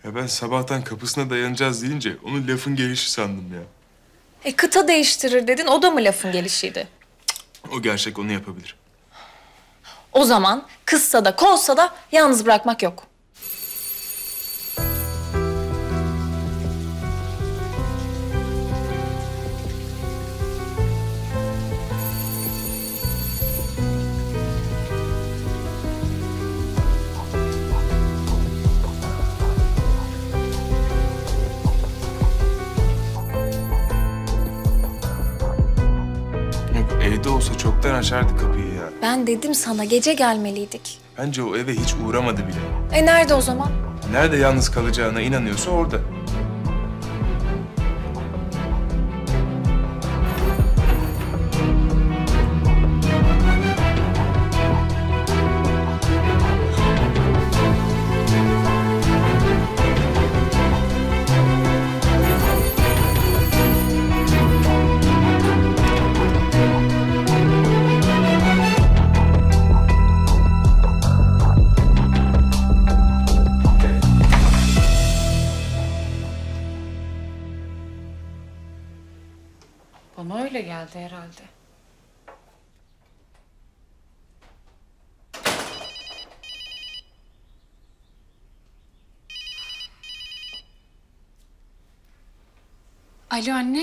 Ya ben sabahtan kapısına dayanacağız deyince onun lafın gelişi sandım ya. Kıta değiştirir dedin, o da mı lafın gelişiydi? O gerçek, onu yapabilir. O zaman kızsa da kozsa da yalnız bırakmak yok. Yok, evde olsa çoktan açardı kapıyı ya. Ben dedim sana, gece gelmeliydik. Bence o eve hiç uğramadı bile. Nerede o zaman? Nerede yalnız kalacağına inanıyorsa orada. Bana öyle geldi herhalde. Alo anne.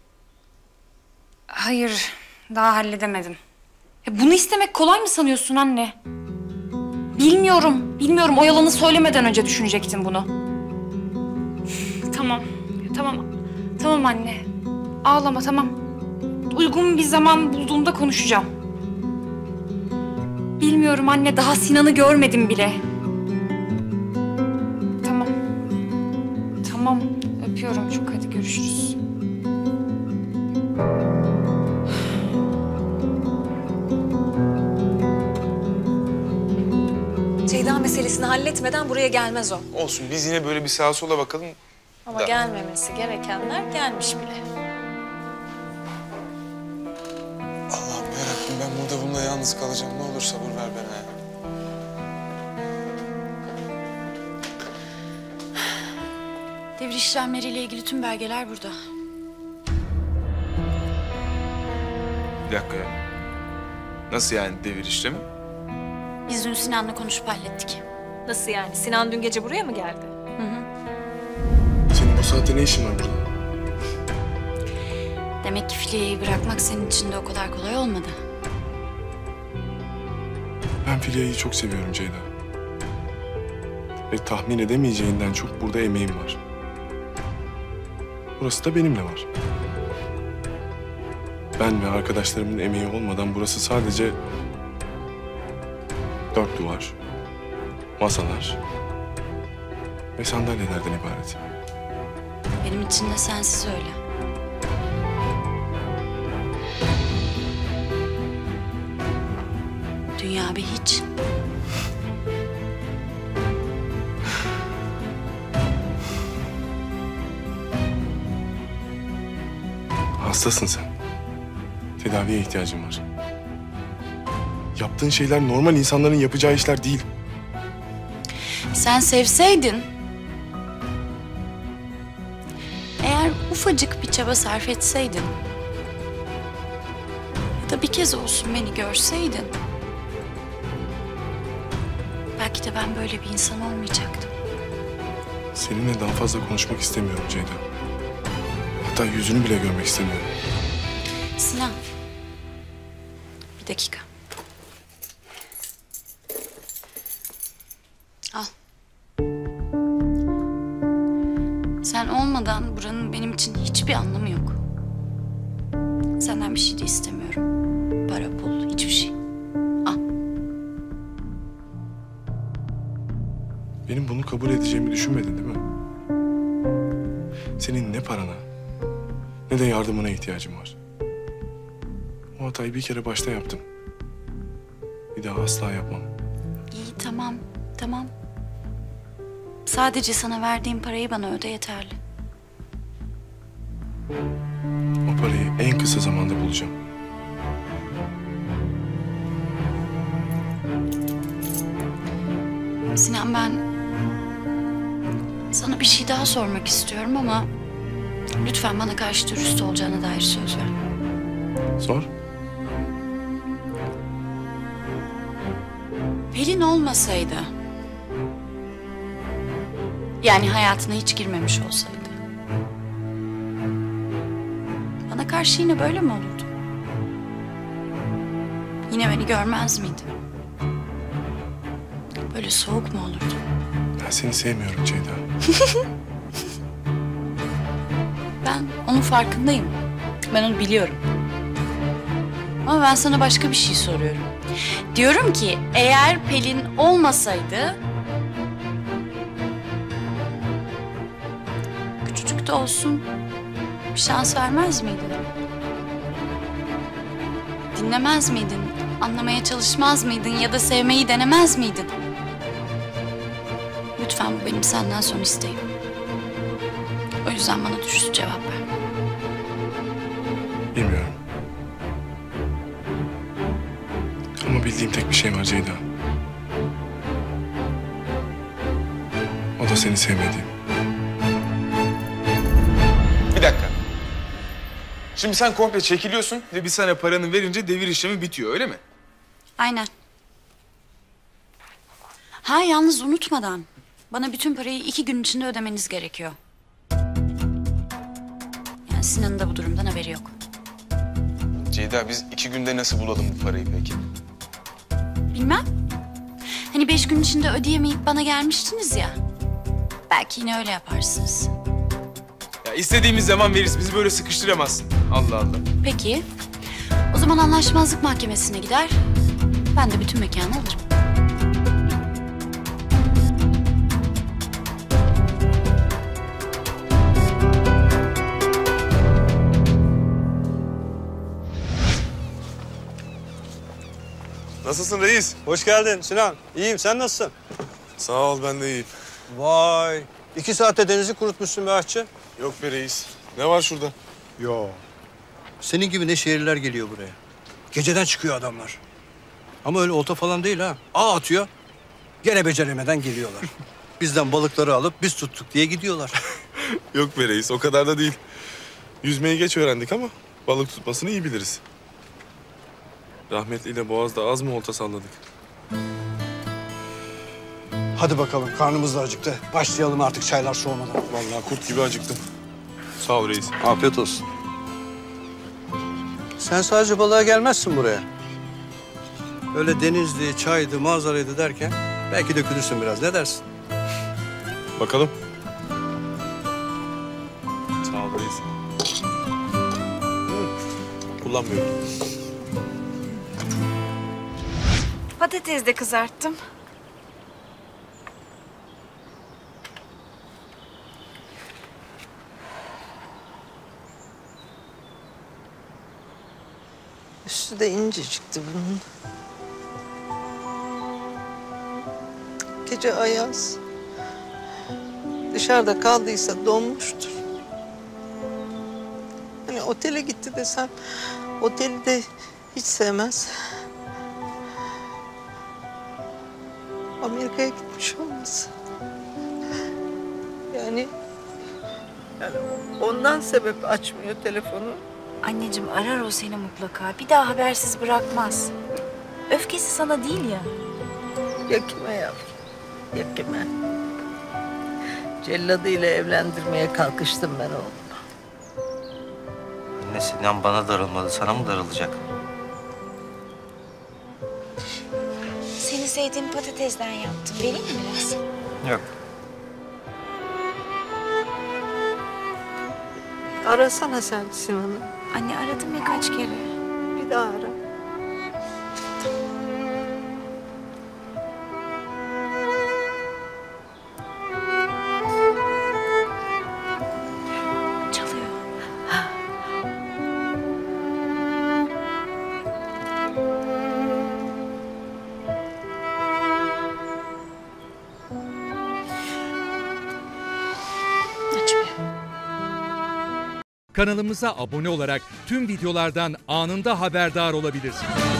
Hayır, daha halledemedim. Bunu istemek kolay mı sanıyorsun anne? Bilmiyorum. O yalanı söylemeden önce düşünecektim bunu. Tamam, tamam anne. Ağlama, tamam. Uygun bir zaman bulduğumda konuşacağım. Bilmiyorum anne, daha Sinan'ı görmedim bile. Tamam. Öpüyorum çok, hadi görüşürüz. Ceyda meselesini halletmeden buraya gelmez o. Olsun, biz yine böyle bir sağa sola bakalım. Ama gelmemesi gerekenler gelmiş bile. Allah'ım yarabbim, ben burada bununla yalnız kalacağım. Ne olur sabır ver bana ya. Devir işlemleriyle ilgili tüm belgeler burada. Bir dakika ya. Nasıl yani devir işlemi? Biz dün Sinan'la konuşup hallettik. Nasıl yani? Sinan dün gece buraya mı geldi? Senin bu saatte ne işin var burada? Demek ki Filya'yı bırakmak senin için de o kadar kolay olmadı. Ben Filya'yı çok seviyorum Ceyda. Ve tahmin edemeyeceğinden çok burada emeğim var. Burası da benimle var. Ben ve arkadaşlarımın emeği olmadan burası sadece 4 duvar, masalar ve sandalyelerden ibaret. Benim için de sensiz öyle. Dünya bir hiç. Hastasın sen. Tedaviye ihtiyacın var. Yaptığın şeyler normal insanların yapacağı işler değil. Sen sevseydin... Eğer ufacık bir çaba sarf etseydin... Ya da bir kez olsun beni görseydin... Belki de ben böyle bir insan olmayacaktım. Seninle daha fazla konuşmak istemiyorum Ceyda. Hatta yüzünü bile görmek istemiyorum. Sinan. Bir dakika. Al. Sen olmadan buranın benim için hiçbir anlamı yok. Senden bir şey de istemiyorum. Para, pul, hiçbir şey. Al. Benim bunu kabul edeceğimi düşünmedin değil mi? Senin ne parana ne de yardımına ihtiyacım var. O hatayı bir kere başta yaptım. Bir daha asla yapmam. İyi, tamam. Sadece sana verdiğim parayı bana öde yeterli. O parayı en kısa zamanda bulacağım. Sinan, ben Sana bir şey daha sormak istiyorum ama lütfen bana karşı dürüst olacağına dair söz ver. Sor. Pelin olmasaydı, yani hayatına hiç girmemiş olsaydı, bana karşı yine böyle mi olurdu? Yine beni görmez miydi? Böyle soğuk mu olurdu? Ben seni sevmiyorum Ceyda. Ben onun farkındayım. Ben onu biliyorum. Ama ben sana başka bir şey soruyorum. Diyorum ki eğer Pelin olmasaydı... küçücük de olsun bir şans vermez miydin? Dinlemez miydin? Anlamaya çalışmaz mıydın ya da sevmeyi denemez miydin? Lütfen bu benim senden son isteğim. O yüzden bana dürüst cevap ver. Bilmiyorum. Ama bildiğim tek bir şey var Ceyda. O da seni sevmediğim. Bir dakika. Şimdi sen komple çekiliyorsun ve biz sana paranı verince devir işlemi bitiyor, öyle mi? Aynen. Ha yalnız unutmadan bana bütün parayı 2 gün içinde ödemeniz gerekiyor. Yani Sinan'ın da bu durumdan haberi yok. Ceyda, biz 2 günde nasıl bulalım bu parayı peki? Bilmem. Hani 5 gün içinde ödeyemeyip bana gelmiştiniz ya. Belki yine öyle yaparsınız. Ya istediğimiz zaman veririz. Bizi böyle sıkıştıramazsın. Allah Allah. Peki. O zaman anlaşmazlık mahkemesine gider. Ben de bütün mekanı alırım. Nasılsın reis? Hoş geldin Sinan. İyiyim, sen nasılsın? Sağ ol, ben de iyiyim. Vay, 2 saatte denizi kurutmuşsun be aşçı. Yok be reis. Ne var şurada? Yo. Senin gibi ne şehirler geliyor buraya. Geceden çıkıyor adamlar. Ama öyle olta falan değil ha. Ağ atıyor, gene beceremeden geliyorlar. Bizden balıkları alıp biz tuttuk diye gidiyorlar. Yok be reis, o kadar da değil. Yüzmeyi geç öğrendik ama balık tutmasını iyi biliriz. Rahmetliyle Boğaz'da az mı olta salladık? Hadi bakalım, karnımız da acıktı. Başlayalım artık çaylar soğumadan. Vallahi kurt gibi acıktım. Sağ ol reis. Afiyet olsun. Sen sadece balığa gelmezsin buraya. Öyle denizli, çaydı, manzaraydı derken belki dökülürsün biraz. Ne dersin? Bakalım. Sağ ol reis. Kullanmıyorum. Patates de kızarttım. Üstü de incecikti bunun. Gece ayaz. Dışarıda kaldıysa donmuştur. Hani otele gitti desem, oteli de hiç sevmez. Amerika'ya gitmiş olmasın. Yani ondan sebep açmıyor telefonu. Anneciğim arar o seni mutlaka. Bir daha habersiz bırakmaz. Öfkesi sana değil ya. Ya kime yavrum? Ya kime? Celladıyla evlendirmeye kalkıştım ben oğlum. Anne Sinan bana darılmadı, sana mı darılacak? Seni sevdiğim patatesden yaptım. Vereyim mi biraz? Yok. Arasana sen Sinan'ı. Anne aradım ya kaç kere. Bir daha ara. Çalıyor. Açmıyor. Kanalımıza abone olarak tüm videolardan anında haberdar olabilirsiniz.